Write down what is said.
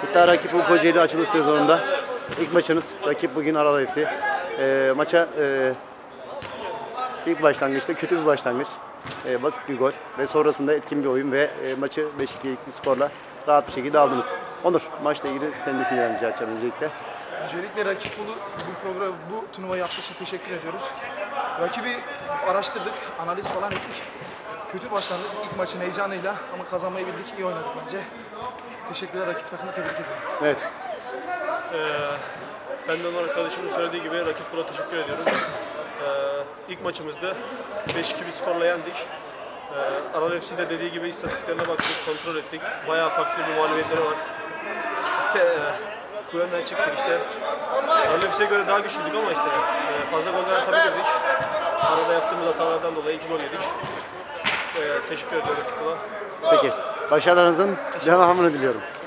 İddia rakip bu Kocaeli açılış sezonunda. İlk maçınız. Rakip bugün Aral FC. Maça ilk başlangıçta kötü bir başlangıç. Basit bir gol ve sonrasında etkin bir oyun ve maçı 5-2'lik bir skorla rahat bir şekilde aldınız. Onur, maçla ilgili senin düşüncelerini rica edeceğim öncelikle. Öncelikle rakip bu turnuvayı yaptığı için teşekkür ediyoruz. Rakibi araştırdık, analiz falan ettik. Kötü başlandık ilk maçın heyecanıyla ama kazanmayı bildik, iyi oynadık bence. Teşekkürler, rakip takımı tebrik ediyorum. Evet. Ben de Onur arkadaşımın söylediği gibi rakip buna teşekkür ediyoruz. İlk maçımızda 5-2 bir skorla yendik. Aral FC'de dediği gibi istatistiklerine baktık, kontrol ettik. Bayağı farklı bir mağlubiyetleri var. Bu yönden çıktık işte. Aral FC'ye göre daha güçlüydük ama fazla goller atabilirdik. Arada yaptığımız hatalardan dolayı 2 gol yedik. Teşekkür ediyorum rakip buna. Peki. Başarılarınızın devamını diliyorum.